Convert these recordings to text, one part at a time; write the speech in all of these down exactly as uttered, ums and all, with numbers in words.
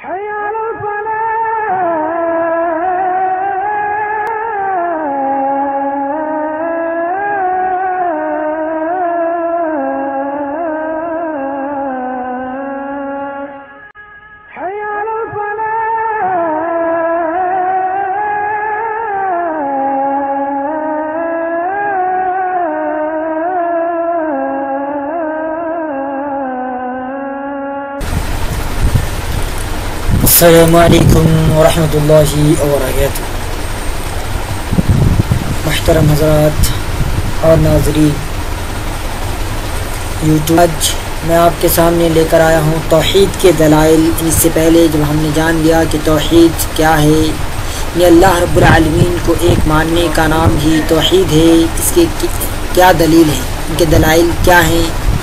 السلام علیکم ورحمۃ اللہ وبرکاتہ۔ محترم حضرات اور ناظرین، یوٹیوب آج میں آپ کے سامنے لے کر آیا ہوں توحید کے دلائل۔ اس سے پہلے جب ہم نے جان لیا کہ توحید کیا ہے، یہ اللہ رب العالمین کو ایک ماننے کا نام ہی توحید ہے، اس کے کیا دلیل ہیں، ان کے دلائل کیا ہیں۔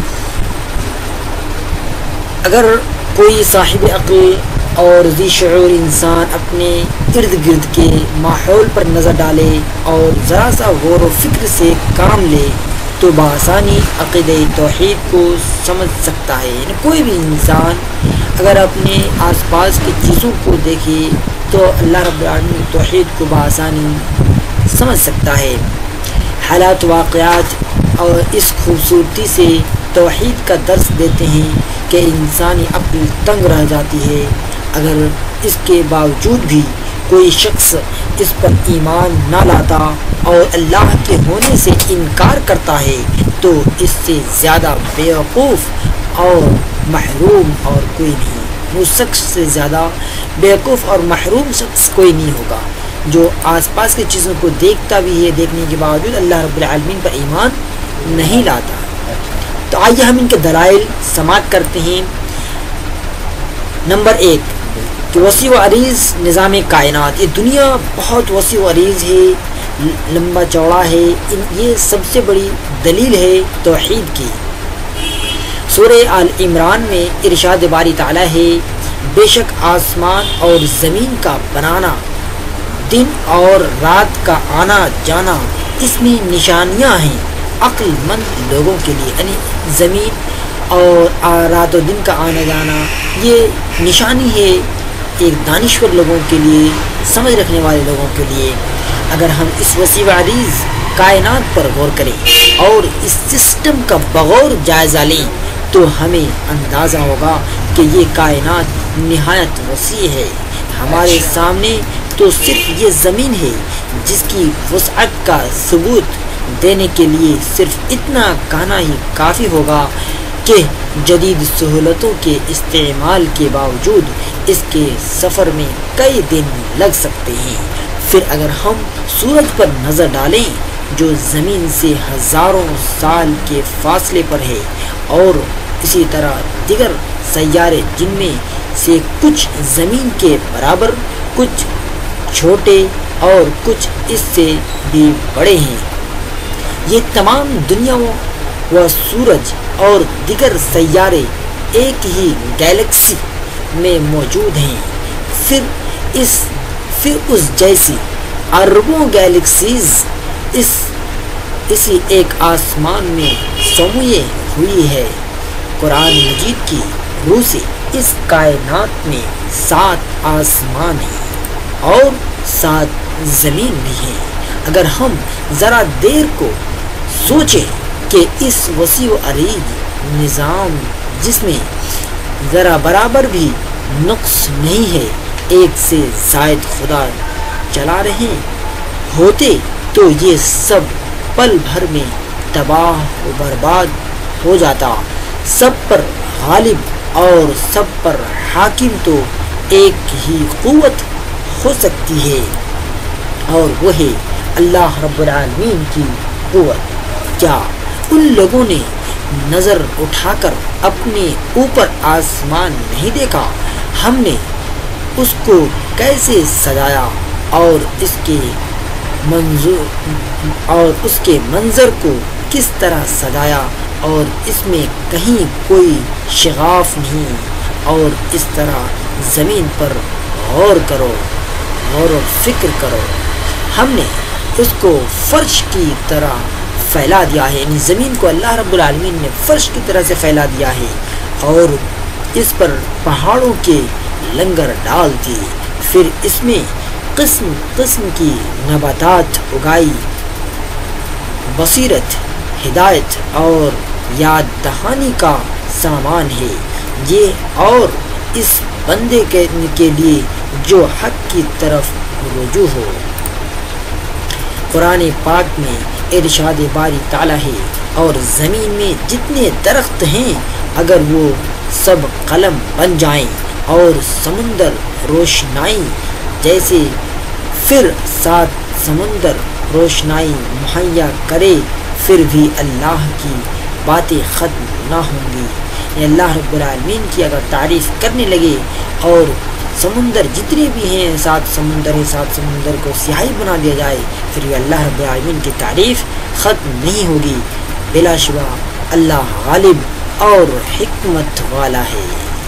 اگر کوئی صاحب عقل اور ذی شعور انسان اپنے ارد گرد کے ماحول پر نظر ڈالے اور ذرا سا غور و فکر سے کام لے تو بآسانی عقیدہ توحید کو سمجھ سکتا ہے۔ یعنی کوئی بھی انسان اگر اپنے آس پاس کی چیزوں کو دیکھے تو اللہ رب العالمین توحید کو بآسانی سمجھ سکتا ہے۔ حالات واقعات اور اس خوبصورتی سے توحید کا درس دیتے ہیں کہ انسانی عقل تنگ رہ جاتی ہے۔ اگر اس کے باوجود بھی کوئی شخص اس پر ایمان نہ لاتا اور اللہ کے ہونے سے انکار کرتا ہے تو اس سے زیادہ بیوقوف اور محروم اور کوئی نہیں۔ وہ شخص سے زیادہ بیوقوف اور محروم شخص کوئی نہیں ہوگا جو آس پاس کی چیزوں کو دیکھتا بھی ہے، دیکھنے کے باوجود اللہ رب العالمین پر ایمان نہیں لاتا۔ تو آئیے ہم ان کے دلائل سماعت کرتے ہیں۔ نمبر ایک کہ وسیع و عریض نظام کائنات، یہ دنیا بہت وسیع و عریض ہے، لمبا چوڑا ہے، یہ سب سے بڑی دلیل ہے توحید کی۔ سورہ آل عمران میں ارشاد باری تعالیٰ ہے، بے شک آسمان اور زمین کا بنانا، دن اور رات کا آنا جانا، اس میں نشانیاں ہیں عقل مند لوگوں کے لیے۔ یعنی زمین اور رات و دن کا آنا جانا یہ نشانی ہے ایک دانشور لوگوں کے لیے، سمجھ رکھنے والے لوگوں کے لیے۔ اگر ہم اس وسیع و عریض کائنات پر غور کریں اور اس سسٹم کا بغور جائزہ لیں تو ہمیں اندازہ ہوگا کہ یہ کائنات نہایت وسیع ہے۔ ہمارے سامنے تو صرف یہ زمین ہے جس کی وسعت کا ثبوت دینے کے لیے صرف اتنا کہنا ہی کافی ہوگا کہ جدید سہولتوں کے استعمال کے باوجود اس کے سفر میں کئی دن لگ سکتے ہیں۔ پھر اگر ہم سورج پر نظر ڈالیں جو زمین سے ہزاروں سال کے فاصلے پر ہے، اور اسی طرح دیگر سیارے جن میں سے کچھ زمین کے برابر، کچھ چھوٹے اور کچھ اس سے بھی بڑے ہیں، یہ تمام دنیاؤں و سورج اور دیگر سیارے ایک ہی گیلیکسی میں موجود ہیں۔ پھر اس پھر اس جیسی اربوں گیلیکسیز اس اسی ایک آسمان میں سموئے ہوئی ہے۔ قرآن مجید کی روح سے اس کائنات میں سات آسمان ہیں اور سات زمین بھی ہیں۔ اگر ہم ذرا دیر کو سوچیں کہ اس وسیع و عریض نظام جس میں ذرا برابر بھی نقص نہیں ہے، ایک سے زائد خدا چلا رہے ہوتے تو یہ سب پل بھر میں تباہ و برباد ہو جاتا۔ سب پر غالب اور سب پر حاکم تو ایک ہی قوت ہو سکتی ہے اور وہ ہے اللہ رب العالمین کی قوت۔ کیا ان لوگوں نے نظر اٹھا کر اپنے اوپر آسمان نہیں دیکھا؟ ہم نے اس کو کیسے سجایا اور اس کے منظور اور اس کے منظر کو کس طرح سجایا، اور اس میں کہیں کوئی شغاف نہیں۔ اور اس طرح زمین پر غور کرو، غور و فکر کرو، ہم نے اس کو فرش کی طرح پھیلا دیا ہے۔ یعنی زمین کو اللہ رب العالمین نے فرش کی طرح سے پھیلا دیا ہے، اور اس پر پہاڑوں کے لنگر ڈال دی، پھر اس میں قسم قسم کی نباتات اگائی، بصیرت، ہدایت اور یاد دہانی کا سامان ہے یہ، اور اس بندے کے, کے لیے جو حق کی طرف رجوع ہو۔ قرآن پاک میں ارشاد باری تعالیٰ ہے، اور زمین میں جتنے درخت ہیں اگر وہ سب قلم بن جائیں اور سمندر روشنائی جیسے، پھر سات سمندر روشنائی مہیا کرے، پھر بھی اللہ کی باتیں ختم نہ ہوں گی۔ یہ اللہ رب العالمین کی اگر تعریف کرنے لگے اور سمندر جتنے بھی ہیں، سات سمندر ہیں، سات سمندر کو سیاہی بنا دیا جائے، پھر بھی اللہ رب العالمین کی تعریف ختم نہیں ہوگی۔ بلا شبہ اللہ غالب اور حکمت والا ہے۔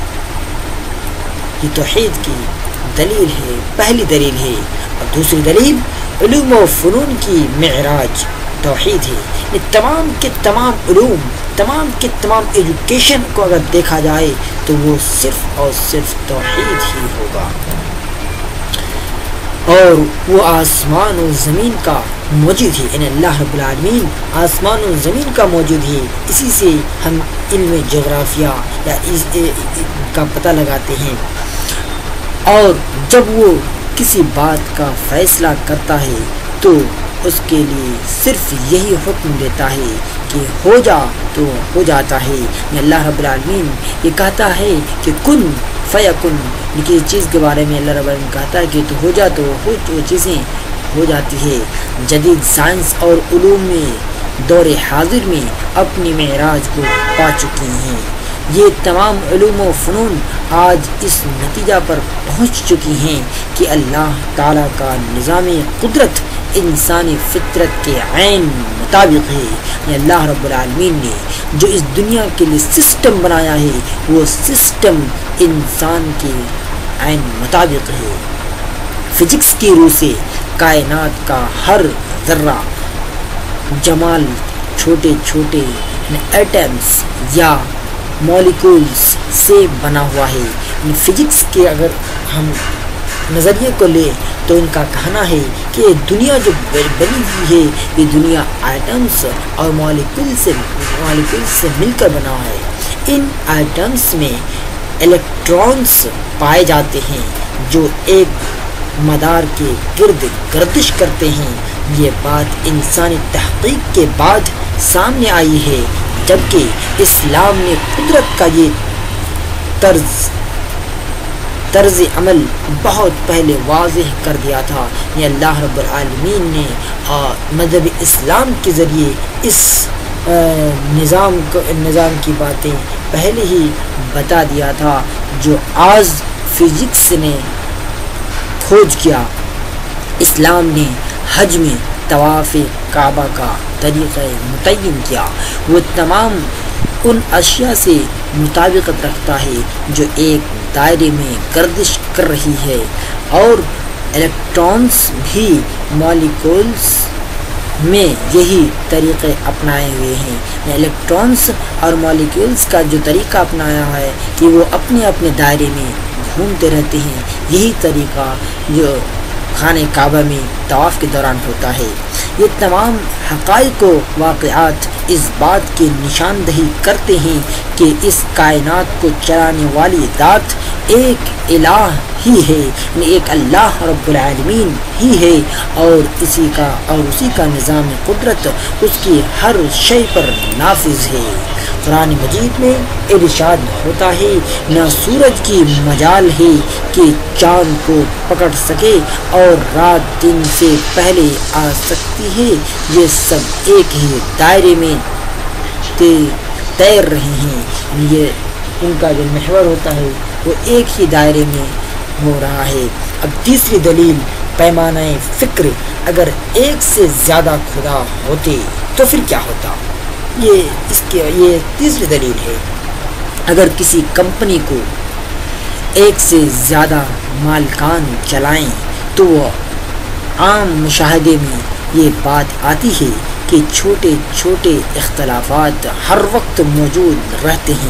یہ توحید کی دلیل ہے، پہلی دلیل ہے۔ اور دوسری دلیل علوم و فنون کی معراج توحید ہے۔ یہ تمام کے تمام علوم، تمام کے تمام ایجوکیشن کو اگر دیکھا جائے تو وہ صرف اور صرف توحید ہی ہوگا، اور وہ آسمان و زمین کا موجود ہے، یعنی اللہ رب العالمین آسمان و زمین کا موجود ہے۔ اسی سے ہم علم جغرافیہ یا اس کا پتہ لگاتے ہیں، اور جب وہ کسی بات کا فیصلہ کرتا ہے تو اس کے لیے صرف یہی حکم دیتا ہے کہ ہو جا تو ہو جاتا ہے۔ اللہ رب العالمین یہ کہتا ہے کہ کن فیکن، کسی چیز کے بارے میں اللہ رب العالمین کہتا ہے کہ تو ہو جا تو ہو وہ چیزیں ہو جاتی ہے۔ جدید سائنس اور علوم میں دور حاضر میں اپنی معراج کو پا چکی ہیں۔ یہ تمام علوم و فنون آج اس نتیجہ پر پہنچ چکی ہیں کہ اللہ تعالیٰ کا نظام قدرت انسانی فطرت کے عین مطابق ہے۔ یہ اللہ رب العالمین نے جو اس دنیا کے لیے سسٹم بنایا ہے وہ سسٹم انسان کے عین مطابق ہے۔ فزکس کی روح سے کائنات کا ہر ذرہ جمال چھوٹے چھوٹے ایٹمز یا مالیکولز سے بنا ہوا ہے۔ فزکس کے اگر ہم نظریے کو لیں تو ان کا کہنا ہے کہ یہ دنیا جو بنی ہوئی ہے یہ دنیا ایٹمز اور مالیکول سے مالیکول سے مل کر بنا ہوا ہے۔ ان ایٹمز میں الیکٹرانز پائے جاتے ہیں جو ایک مدار کے گرد گردش کرتے ہیں۔ یہ بات انسانی تحقیق کے بعد سامنے آئی ہے، جبکہ اسلام نے قدرت کا یہ طرز طرز عمل بہت پہلے واضح کر دیا تھا۔ یہ اللہ رب العالمین نے مذہب اسلام کے ذریعے اس نظام کو نظام کی باتیں پہلے ہی بتا دیا تھا جو آج فزکس نے کھوج کیا۔ اسلام نے حج میں طواف کعبہ کا طریقہ متعین کیا، وہ تمام ان اشیاء سے مطابقت رکھتا ہے جو ایک دائرے میں گردش کر رہی ہے، اور الیکٹرانز بھی مالیکولز میں یہی طریقے اپنائے ہوئے ہیں۔ الیکٹرانز اور مالیکولز کا جو طریقہ اپنایا ہے کہ وہ اپنے اپنے دائرے میں گھومتے رہتے ہیں، یہی طریقہ جو خانہ کعبہ میں طواف کے دوران ہوتا ہے۔ یہ تمام حقائق و واقعات اس بات کی نشاندہی کرتے ہیں کہ اس کائنات کو چلانے والی ذات ایک الہ ہی ہے، یعنی ایک اللہ رب العالمین ہی ہے، اور اسی کا اور اسی کا نظام قدرت اس کی ہر شے پر نافذ ہے۔ قرآن مجید میں ارشاد ہوتا ہے نہ سورج کی مجال ہے کہ چاند کو پکڑ سکے اور رات دن سے پہلے آ سکتی ہے، یہ سب ایک ہی دائرے میں تیر رہے ہیں۔ یہ ان کا جو محور ہوتا ہے وہ ایک ہی دائرے میں ہو رہا ہے۔ اب تیسری دلیل پیمانہ فکر، اگر ایک سے زیادہ خدا ہوتے تو پھر کیا ہوتا؟ یہ اس کے یہ تیسری دلیل ہے۔ اگر کسی کمپنی کو ایک سے زیادہ مالکان چلائیں تو وہ عام مشاہدے میں یہ بات آتی ہے کہ چھوٹے چھوٹے اختلافات ہر وقت موجود رہتے ہیں،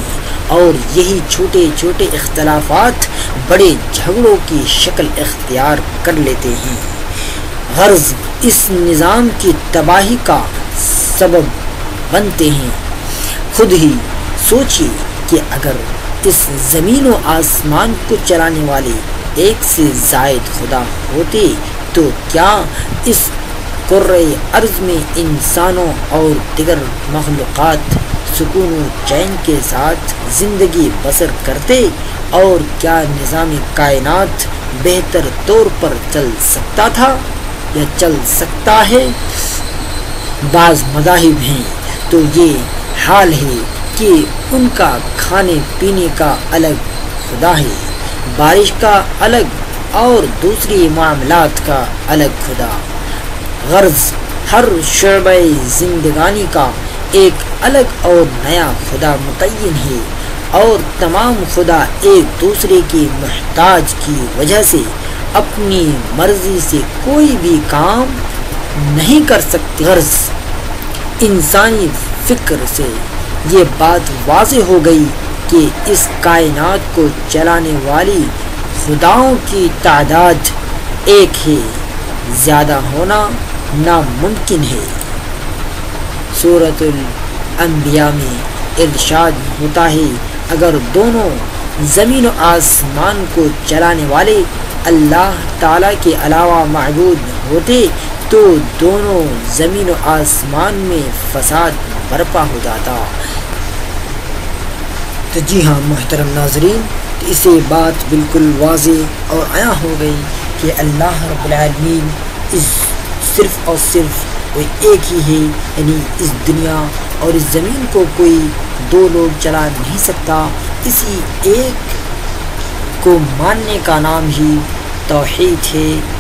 اور یہی چھوٹے چھوٹے اختلافات بڑے جھگڑوں کی شکل اختیار کر لیتے ہیں، غرض اس نظام کی تباہی کا سبب بنتے ہیں۔ خود ہی سوچیے کہ اگر اس زمین و آسمان کو چلانے والے ایک سے زائد خدا ہوتے تو کیا اس کرۂ ارض میں انسانوں اور دیگر مخلوقات سکون و چین کے ساتھ زندگی بسر کرتے، اور کیا نظام کائنات بہتر طور پر چل سکتا تھا یا چل سکتا ہے؟ بعض مذاہب ہیں تو یہ حال ہے کہ ان کا کھانے پینے کا الگ خدا ہے، بارش کا الگ اور دوسری معاملات کا الگ خدا، غرض ہر شعبہ زندگانی کا ایک الگ اور نیا خدا متعین ہے، اور تمام خدا ایک دوسرے کی محتاج کی وجہ سے اپنی مرضی سے کوئی بھی کام نہیں کر سکتے۔ غرض انسانی فکر سے یہ بات واضح ہو گئی کہ اس کائنات کو چلانے والی خداؤں کی تعداد ایک ہے، زیادہ ہونا ناممکن ہے۔ سورۃ الانبیاء میں ارشاد ہوتا ہے، اگر دونوں زمین و آسمان کو چلانے والے اللہ تعالیٰ کے علاوہ معبود ہوتے تو دونوں زمین و آسمان میں فساد برپا ہو جاتا۔ تو جی ہاں محترم ناظرین، اس سے بات بالکل واضح اور عیاں ہو گئی کہ اللہ رب العالمین اس صرف اور صرف کوئی ایک ہی ہے، یعنی اس دنیا اور اس زمین کو کوئی دو لوگ چلا نہیں سکتا۔ اسی ایک کو ماننے کا نام ہی توحید ہے،